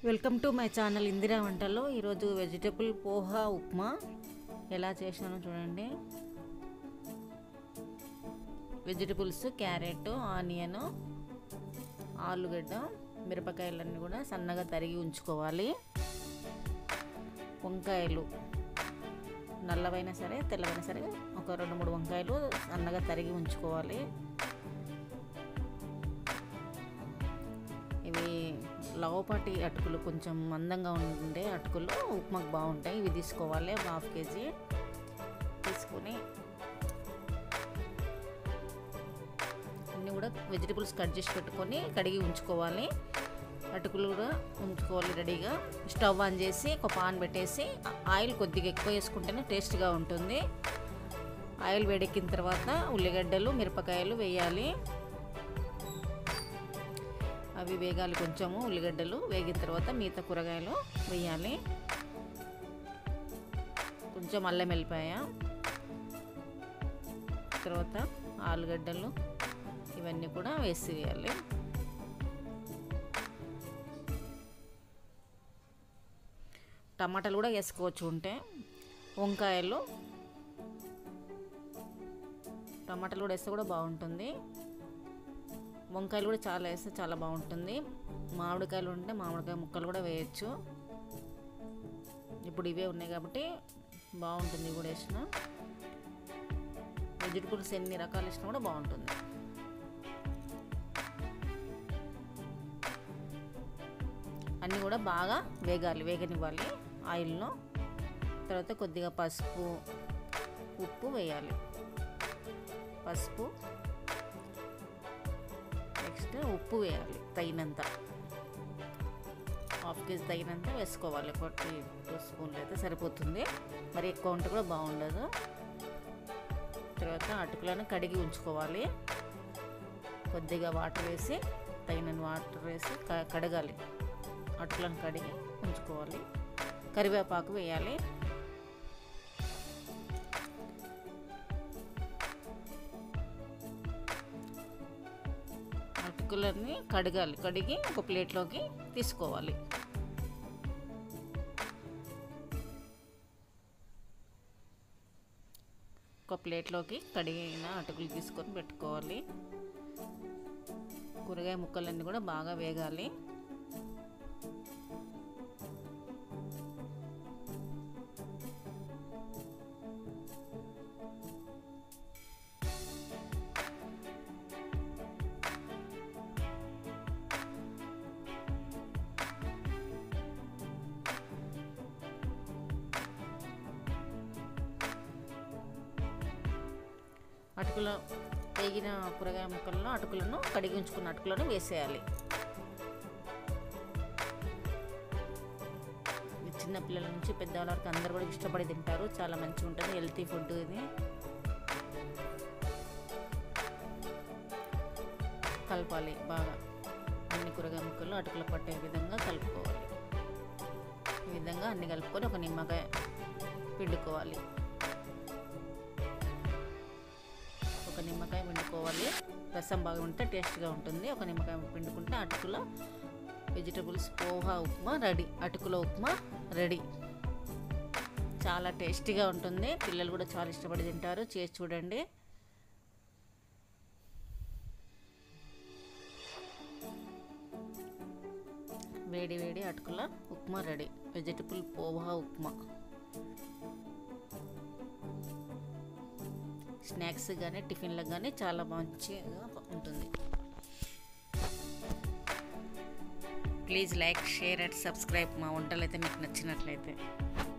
Welcome to my channel Indira వంటల్లో. ఈరోజు vegetable poha upma ఎలా చేసినానో చూడండి. వెజిటబుల్స్ క్యారెట్, ఆనియన్, ఆలుగడ్డ, మిరపకాయలన్నీ కూడా సన్నగా తరిగి ఉంచుకోవాలి. వంకాయలు నల్లవైనా సరే తెల్లవైనా సరే ఒక 2-3 వంకాయలు సన్నగా తరిగి ఉంచుకోవాలి. ఇవి లావుపాటి అటుకులు, కొంచెం మందంగా ఉండే అటుకులు ఉప్మాకు బాగుంటాయి. ఇవి తీసుకోవాలి. 1/2 kg తీసుకొని అన్నీ కూడా వెజిటబుల్స్ కట్ చేసి పెట్టుకొని కడిగి ఉంచుకోవాలి. అటుకులు కూడా ఉంచుకోవాలి రెడీగా. స్టవ్ ఆన్ చేసి ఒక పాన్ పెట్టేసి ఆయిల్ కొద్దిగా ఎక్కువ వేసుకుంటేనే టేస్ట్గా ఉంటుంది. ఆయిల్ వేడెక్కిన తర్వాత ఉల్లిగడ్డలు, మిరపకాయలు వేయాలి. అవి వేగాలి. కొంచెము ఉల్లిగడ్డలు వేగిన తర్వాత మిగతా కూరగాయలు వేయాలి. కొంచెం అల్లం వెల్లిపాయ, తర్వాత ఆలుగడ్డలు ఇవన్నీ కూడా వేయాలి. టమాటాలు కూడా వేసుకోవచ్చు ఉంటే. టమాటాలు కూడా వేస్తే కూడా బాగుంటుంది. వంకాయలు కూడా చాలా వేస్తే చాలా బాగుంటుంది. మామిడికాయలు ఉంటే మామిడికాయ ముక్కలు కూడా వేయచ్చు. ఇప్పుడు ఇవే ఉన్నాయి కాబట్టి బాగుంటుంది. కూడా వేసిన వెజిటబుల్స్ ఎన్ని రకాలు వేసినా కూడా బాగుంటుంది. అన్నీ కూడా బాగా వేగనివ్వాలి ఆయిల్లో. తర్వాత కొద్దిగా పసుపు, ఉప్పు వేయాలి. పసుపు, నెక్స్ట్ ఉప్పు వేయాలి తగినంత. 1/2 kg తగినంత వేసుకోవాలి. 2 స్పూన్లు అయితే సరిపోతుంది. మరి ఎక్కువ ఉంటే కూడా బాగుండదు. తర్వాత అటుకులను కడిగి ఉంచుకోవాలి. కొద్దిగా వాటర్ వేసి, తగిన వాటర్ వేసి కడగాలి. అటుకులను కడిగి ఉంచుకోవాలి. కరివేపాకు వేయాలి. అటుకులన్నీ కడిగి ఒక ప్లేట్లోకి తీసుకోవాలి. ఒక ప్లేట్లోకి కడిగిన అటుకులు తీసుకొని పెట్టుకోవాలి. కూరగాయ ముక్కలన్నీ కూడా బాగా వేగాలి. అటుకులు వేగిన కూరగాయ ముక్కలను, అటుకులను కడిగి ఉంచుకున్న అటుకులను వేసేయాలి. చిన్న పిల్లల నుంచి పెద్దవాళ్ళ వరకు అందరూ కూడా ఇష్టపడి తింటారు. చాలా మంచిగా ఉంటుంది. హెల్తీ ఫుడ్ ఇది. కలపాలి బాగా. అన్ని కూరగాయ ముక్కలు అటుకులు పట్టే విధంగా కలుపుకోవాలి. ఈ విధంగా అన్ని కలుపుకొని ఒక నిమ్మకాయ పిండుకోవాలి. ఒక నిమ్మకాయ పిండుకోవాలి. రసం బాగా ఉంటే టేస్ట్గా ఉంటుంది. ఒక నిమ్మకాయ పిండుకుంటే అటుకుల వెజిటబుల్స్ పోహా ఉప్మా రెడీ. అటుకుల ఉప్మా రెడీ. చాలా టేస్టీగా ఉంటుంది. పిల్లలు కూడా చాలా ఇష్టపడి తింటారు. చేసి చూడండి. వేడి వేడి అటుకుల upma ready. Vegetable poha upma. Snacks కానీ టిఫిన్లకు కానీ చాలా మంచిగా ఉంటుంది. Please like, share and subscribe మా వంటలు అయితే మీకు నచ్చినట్లయితే.